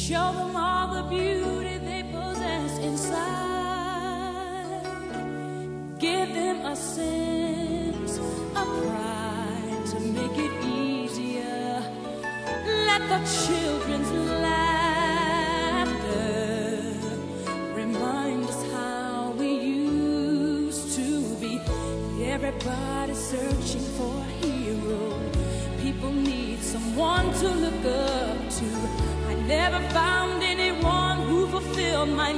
Show them all the beauty they possess inside. Give them a sense of pride to make it easier. Let the children's laughter remind us how we used to be. Everybody's searching for a hero. People need someone to look up to. I never found anyone who fulfilled my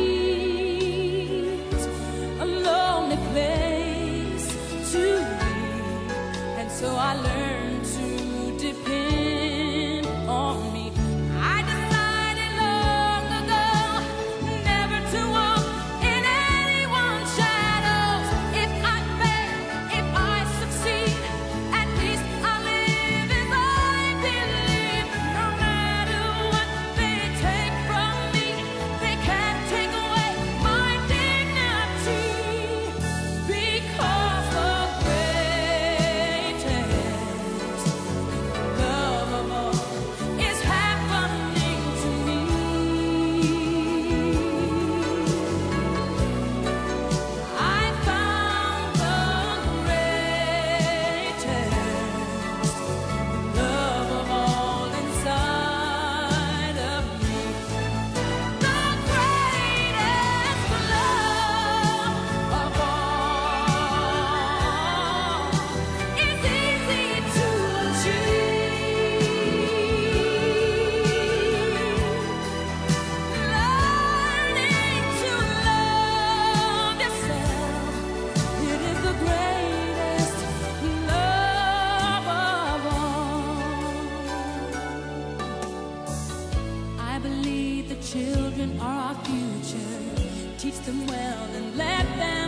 needs. A lonely place to be, and so I learned to depend on me. I decided long ago never to walk in anyone's shadows. If I fail, if I succeed, at least I live as I believe. No matter what they take from me, they can't take away my dignity. Because the greatest love of all is happening to me. I found the greatest love of all inside of me. The greatest love of all is easy to achieve. Learning to love yourself, it is the greatest love of all. I believe the children are our future. Teach them well and let them